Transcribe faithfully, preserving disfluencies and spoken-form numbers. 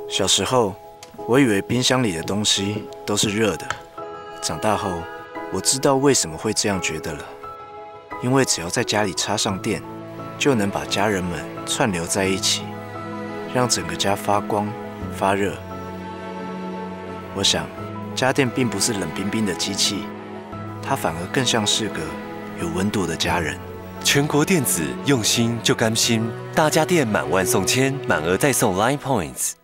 小时候，我以为冰箱里的东西都是热的。长大后，我知道为什么会这样觉得了。因为只要在家里插上电，就能把家人们串流在一起，让整个家发光发热。我想，家电并不是冷冰冰的机器，它反而更像是个有温度的家人。 全国电子用心就甘心，大家电满万送千，满额再送 Line Points。